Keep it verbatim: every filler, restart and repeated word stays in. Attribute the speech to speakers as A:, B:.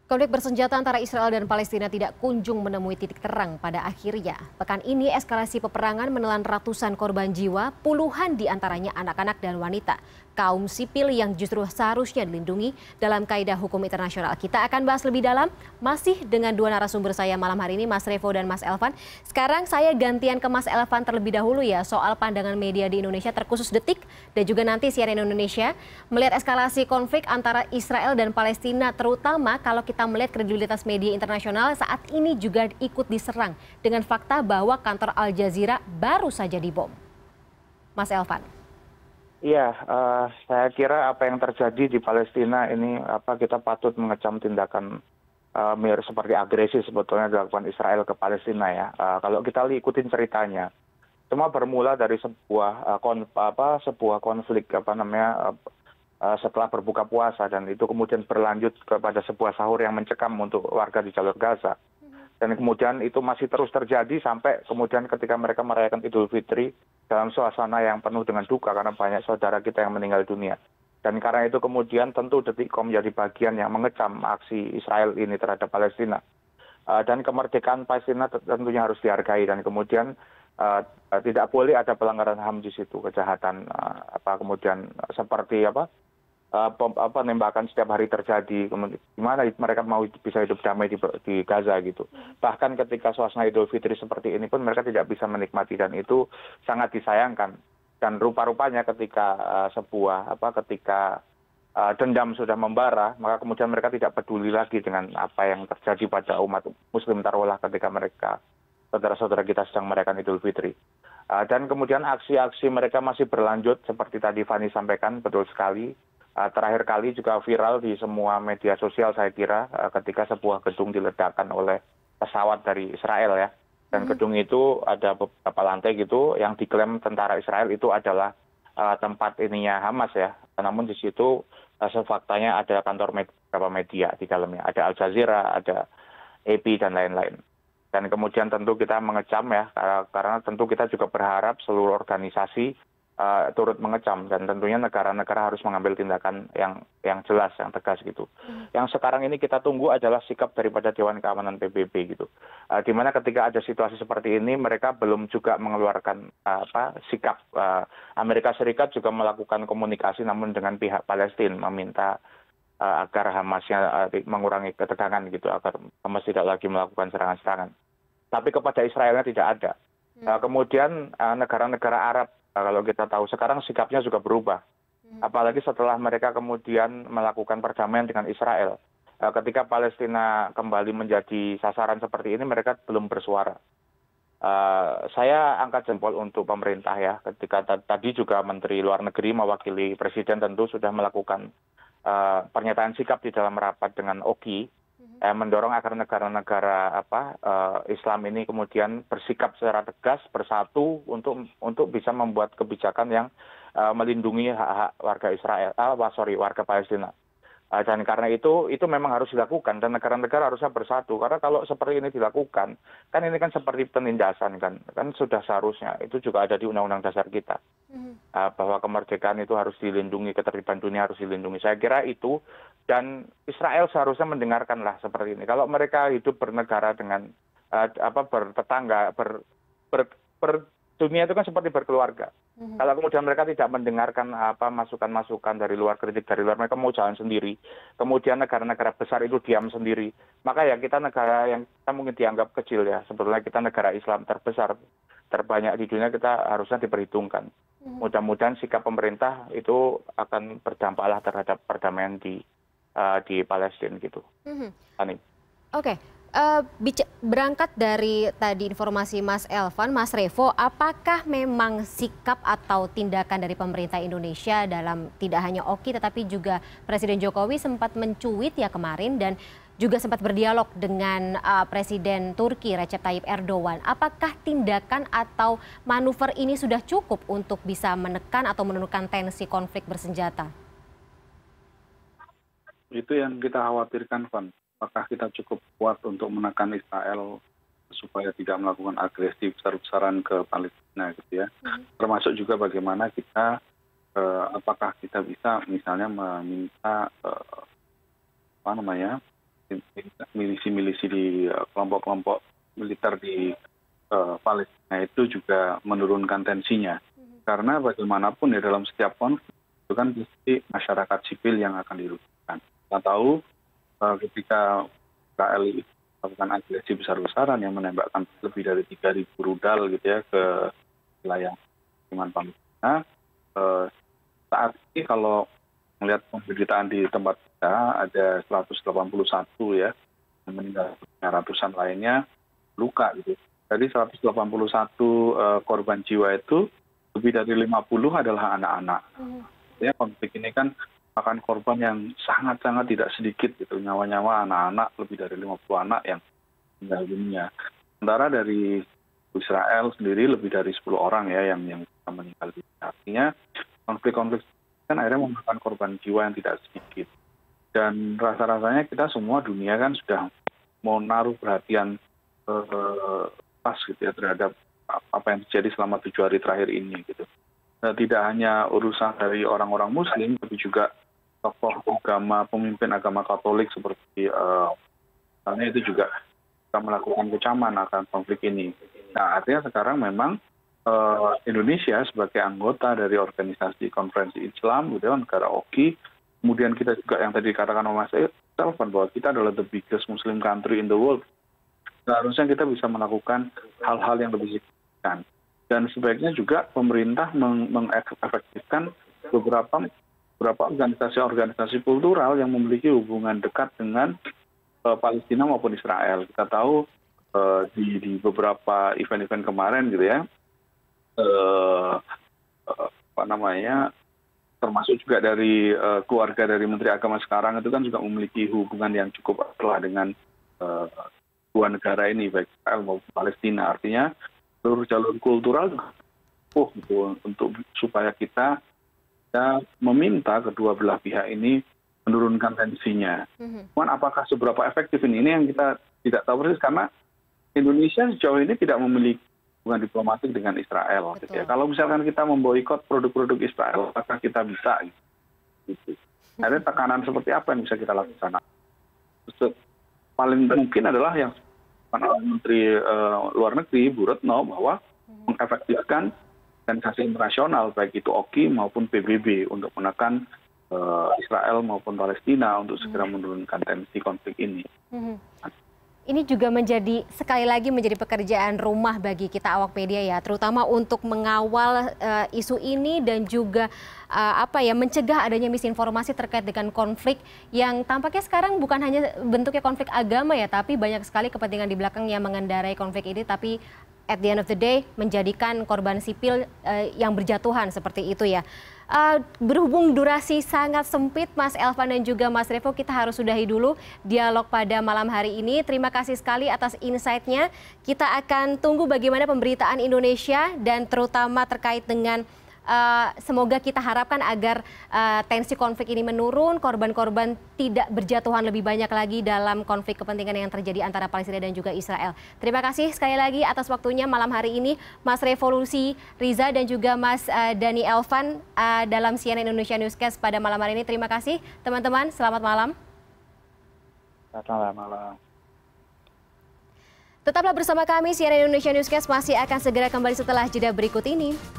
A: Konflik bersenjata antara Israel dan Palestina tidak kunjung menemui titik terang pada akhirnya. Pekan ini eskalasi peperangan menelan ratusan korban jiwa, puluhan di antaranya anak-anak dan wanita. Kaum sipil yang justru seharusnya dilindungi dalam kaidah hukum internasional. Kita akan bahas lebih dalam masih dengan dua narasumber saya malam hari ini, Mas Revo dan Mas Elvan. Sekarang saya gantian ke Mas Elvan terlebih dahulu ya soal pandangan media di Indonesia terkhusus Detik dan juga nanti C N N Indonesia melihat eskalasi konflik antara Israel dan Palestina, terutama kalau kita melihat kredibilitas media internasional saat ini juga ikut diserang dengan fakta bahwa kantor Al Jazeera baru saja dibom. Mas Elvan.
B: Iya, uh, saya kira apa yang terjadi di Palestina ini apa kita patut mengecam tindakan uh, mirip seperti agresi sebetulnya dilakukan Israel ke Palestina ya. Uh, kalau kita ikutin ceritanya, cuma bermula dari sebuah uh, kon, apa sebuah konflik apa namanya uh, uh, setelah berbuka puasa dan itu kemudian berlanjut kepada sebuah sahur yang mencekam untuk warga di jalur Gaza. Dan kemudian itu masih terus terjadi sampai kemudian ketika mereka merayakan Idul Fitri dalam suasana yang penuh dengan duka karena banyak saudara kita yang meninggal dunia. Dan karena itu kemudian tentu Detikcom menjadi bagian yang mengecam aksi Israel ini terhadap Palestina. Uh, dan kemerdekaan Palestina tentunya harus dihargai dan kemudian uh, tidak boleh ada pelanggaran H A M di situ, kejahatan uh, apa kemudian uh, seperti apa Uh, penembakan setiap hari terjadi, gimana mereka mau bisa hidup damai di, di Gaza gitu. Bahkan ketika suasana Idul Fitri seperti ini pun mereka tidak bisa menikmati dan itu sangat disayangkan. Dan rupa-rupanya ketika uh, sebuah apa ketika uh, dendam sudah membara, maka kemudian mereka tidak peduli lagi dengan apa yang terjadi pada umat Muslim taruhlah ketika mereka saudara-saudara kita sedang merayakan Idul Fitri. Uh, dan kemudian aksi-aksi mereka masih berlanjut seperti tadi Fani sampaikan, betul sekali. Terakhir kali juga viral di semua media sosial saya kira ketika sebuah gedung diledakkan oleh pesawat dari Israel ya. Dan gedung itu ada beberapa lantai gitu yang diklaim tentara Israel itu adalah uh, tempat ininya Hamas ya. Namun di situ uh, faktanya ada kantor med beberapa media di dalamnya. Ada Al Jazeera, ada A P dan lain-lain. Dan kemudian tentu kita mengecam ya karena, karena tentu kita juga berharap seluruh organisasi Uh, turut mengecam dan tentunya negara-negara harus mengambil tindakan yang yang jelas, yang tegas gitu. Hmm. Yang sekarang ini kita tunggu adalah sikap daripada Dewan Keamanan P B B gitu. Uh, di mana ketika ada situasi seperti ini mereka belum juga mengeluarkan uh, apa sikap. Uh, Amerika Serikat juga melakukan komunikasi namun dengan pihak Palestina meminta uh, agar Hamasnya uh, mengurangi ketegangan gitu, agar Hamas tidak lagi melakukan serangan-serangan. Tapi kepada Israelnya tidak ada. Hmm. Uh, kemudian uh, negara-negara Arab kalau kita tahu sekarang sikapnya juga berubah, apalagi setelah mereka kemudian melakukan perdamaian dengan Israel. Ketika Palestina kembali menjadi sasaran seperti ini, mereka belum bersuara. Uh, saya angkat jempol untuk pemerintah ya. Ketika tadi juga Menteri Luar Negeri mewakili Presiden tentu sudah melakukan uh, pernyataan sikap di dalam rapat dengan O G I. Eh, mendorong agar negara-negara apa uh, Islam ini kemudian bersikap secara tegas bersatu untuk untuk bisa membuat kebijakan yang uh, melindungi hak-hak warga Israel, ah sorry warga Palestina. Uh, dan karena itu itu memang harus dilakukan dan negara-negara harusnya bersatu karena kalau seperti ini dilakukan kan ini kan seperti penindasan kan kan sudah seharusnya itu juga ada di Undang-Undang Dasar kita. Uh, bahwa kemerdekaan itu harus dilindungi, ketertiban dunia harus dilindungi. Saya kira itu dan Israel seharusnya mendengarkanlah seperti ini. Kalau mereka hidup bernegara dengan uh, apa bertetangga, ber, ber, ber dunia itu kan seperti berkeluarga. Mm-hmm. Kalau kemudian mereka tidak mendengarkan apa masukan-masukan dari luar, kritik dari luar, mereka mau jalan sendiri. Kemudian negara-negara besar itu diam sendiri. Maka ya kita negara yang kita mungkin dianggap kecil ya. Sebetulnya kita negara Islam terbesar, terbanyak di dunia, kita harusnya diperhitungkan. Mm-hmm. Mudah-mudahan sikap pemerintah itu akan berdampaklah terhadap perdamaian di uh, di Palestina gitu. Mm-hmm. Oke.
A: Okay. Uh, berangkat dari tadi informasi Mas Elvan, Mas Revo, apakah memang sikap atau tindakan dari pemerintah Indonesia dalam tidak hanya O K I tetapi juga Presiden Jokowi sempat mencuit ya kemarin dan juga sempat berdialog dengan uh, Presiden Turki Recep Tayyip Erdogan. Apakah tindakan atau manuver ini sudah cukup untuk bisa menekan atau menurunkan tensi konflik bersenjata?
C: Itu yang kita khawatirkan, Van. Apakah kita cukup kuat untuk menekan Israel supaya tidak melakukan agresi besar-besaran ke Palestina gitu ya. Hmm. Termasuk juga bagaimana kita, eh, apakah kita bisa misalnya meminta eh, apa namanya milisi-milisi di kelompok-kelompok militer di uh, Palestina itu juga menurunkan tensinya. Karena bagaimanapun ya dalam setiap konflik itu kan pasti masyarakat sipil yang akan dirugikan. Kita tahu uh, ketika Israel melakukan agresi besar-besaran yang menembakkan lebih dari tiga ribu rudal gitu ya ke wilayah pemukiman Palestina. Uh, saat ini kalau melihat pemberitaan di tempat kita ada seratus delapan puluh satu ya, yang meninggal, ratusan lainnya luka gitu. Dari seratus delapan puluh satu uh, korban jiwa itu lebih dari lima puluh adalah anak-anak. Hmm. Ya, konflik ini kan akan korban yang sangat-sangat tidak sedikit gitu, nyawa-nyawa anak-anak, lebih dari lima puluh anak yang meninggal dunia. Sementara dari Israel sendiri lebih dari sepuluh orang ya yang yang meninggal dunia. Artinya konflik-konflik kan akhirnya memakan korban jiwa yang tidak sedikit. Dan rasa-rasanya kita semua dunia kan sudah mau naruh perhatian eh, pas gitu ya terhadap apa yang terjadi selama tujuh hari terakhir ini gitu. Nah, tidak hanya urusan dari orang-orang Muslim, tapi juga tokoh agama, pemimpin agama Katolik seperti uh, misalnya itu juga kita melakukan kecaman akan konflik ini. Nah, artinya sekarang memang uh, Indonesia sebagai anggota dari organisasi konferensi Islam, gitu, negara O K I, kemudian kita juga yang tadi dikatakan oleh Mas Elvan bahwa kita adalah the biggest Muslim country in the world. Seharusnya kita bisa melakukan hal-hal yang lebih signifikan. Dan sebaiknya juga pemerintah mengefektifkan beberapa beberapa organisasi-organisasi kultural yang memiliki hubungan dekat dengan uh, Palestina maupun Israel. Kita tahu uh, di, di beberapa event-event kemarin gitu ya, uh, uh, apa namanya, termasuk juga dari uh, keluarga dari Menteri Agama sekarang itu kan juga memiliki hubungan yang cukup erat dengan uh, dua negara ini, baik Israel maupun Palestina. Artinya seluruh jalur kultural oh, gitu, untuk supaya kita, kita meminta kedua belah pihak ini menurunkan tensinya. Mm-hmm. Cuman apakah seberapa efektif ini? Ini yang kita tidak tahu persis karena Indonesia sejauh ini tidak memiliki hubungan diplomatik dengan Israel. Gitu ya. Kalau misalkan kita memboikot produk-produk Israel, apakah kita bisa? Gitu. Ada tekanan seperti apa yang bisa kita lakukan? Paling mungkin adalah yang Menteri uh, Luar Negeri Bu Retno bahwa mengefektifkan organisasi internasional baik itu O K I maupun P B B untuk menekan uh, Israel maupun Palestina untuk segera menurunkan tensi konflik ini. Hmm.
A: Ini juga menjadi sekali lagi menjadi pekerjaan rumah bagi kita awak media ya, terutama untuk mengawal uh, isu ini dan juga uh, apa ya mencegah adanya misinformasi terkait dengan konflik yang tampaknya sekarang bukan hanya bentuknya konflik agama ya, tapi banyak sekali kepentingan di belakang yang mengendarai konflik ini, tapi at the end of the day menjadikan korban sipil uh, yang berjatuhan seperti itu ya. Uh, berhubung durasi sangat sempit, Mas Elvan dan juga Mas Revo, kita harus sudahi dulu dialog pada malam hari ini. Terima kasih sekali atas insight-nya. Kita akan tunggu bagaimana pemberitaan Indonesia dan terutama terkait dengan Uh, semoga kita harapkan agar uh, tensi konflik ini menurun, korban-korban tidak berjatuhan lebih banyak lagi dalam konflik kepentingan yang terjadi antara Palestina dan juga Israel. Terima kasih sekali lagi atas waktunya malam hari ini, Mas Revolusi Riza dan juga Mas uh, Dani Elvan uh, dalam C N N Indonesia Newscast pada malam hari ini. Terima kasih teman-teman, selamat malam.
B: Selamat malam.
A: Tetaplah bersama kami, C N N Indonesia Newscast masih akan segera kembali setelah jeda berikut ini.